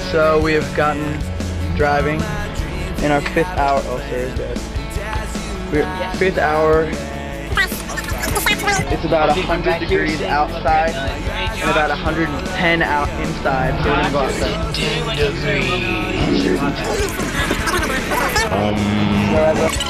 So we have gotten driving in our 5th hour. Oh, sorry, Dad. We're 5th hour. It's about 100 degrees outside and about 110 out inside. So we're gonna go outside. 10 degrees.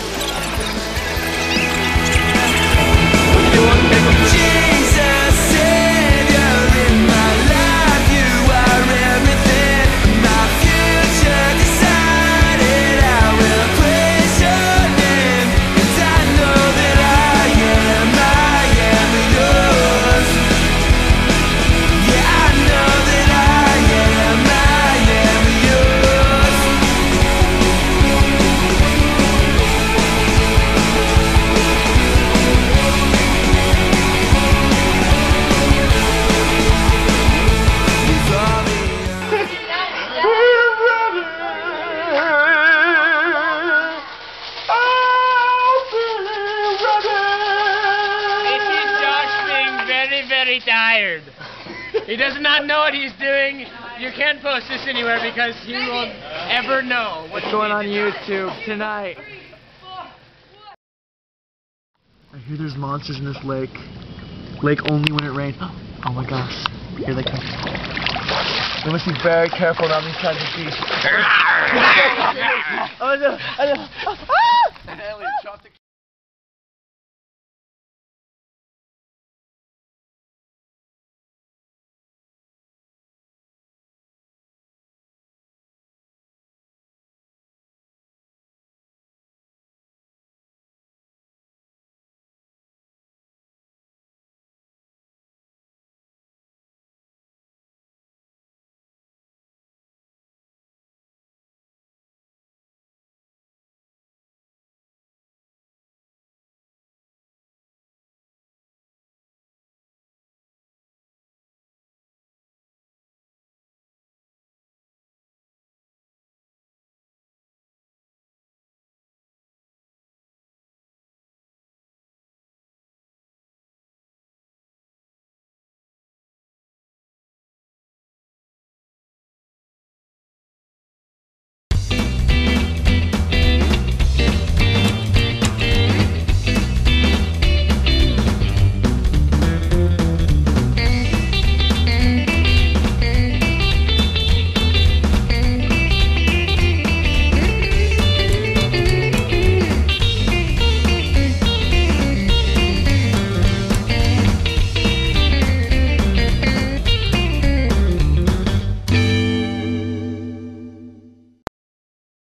Very tired. He does not know what he's doing. You can't post this anywhere because he won't ever know what's going on YouTube tonight. I hear there's monsters in this lake. Lake only when it rains. Oh my gosh. Here they come. We must be very careful around these kinds of beasts. Oh no!